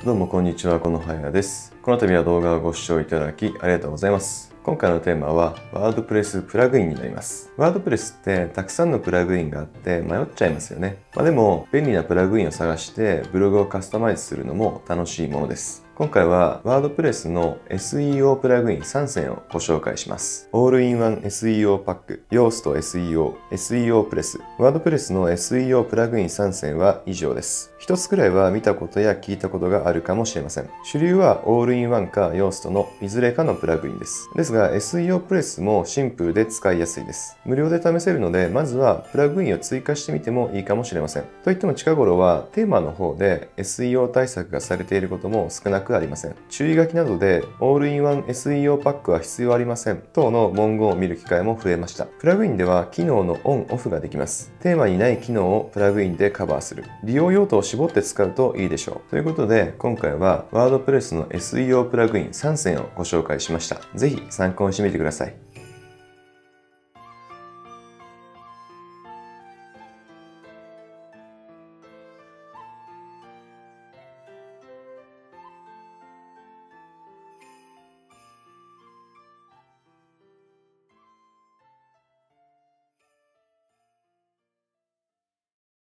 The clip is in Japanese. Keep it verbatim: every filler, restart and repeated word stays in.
どうもこんにちは、このはやです。この度は動画をご視聴いただきありがとうございます。今回のテーマはワードプレスプラグインになります。ワードプレスってたくさんのプラグインがあって迷っちゃいますよね。まあ、でも便利なプラグインを探してブログをカスタマイズするのも楽しいものです。今回はワードプレスの エスイーオー プラグインさんせんをご紹介します。オールインワン エスイーオー パック、ヨースト エスイーオー、エスイーオー プレス。ワードプレスの エスイーオー プラグインさんせんは以上です。一つくらいは見たことや聞いたことがあるかもしれません。主流はオールインワンかヨーストのいずれかのプラグインです。ですが エスイーオー プレスもシンプルで使いやすいです。無料で試せるので、まずはプラグインを追加してみてもいいかもしれません。といっても近頃はテーマの方で エスイーオー 対策がされていることも少なくありません。注意書きなどでオールインワン エスイーオー パックは必要ありません等の文言を見る機会も増えました。プラグインでは機能のオンオフができます。テーマにない機能をプラグインでカバーする。利用用途を絞って使うといいでしょう。ということで今回はワードプレスの エスイーオー プラグインさんせんをご紹介しました。ぜひ参考にしてみてください。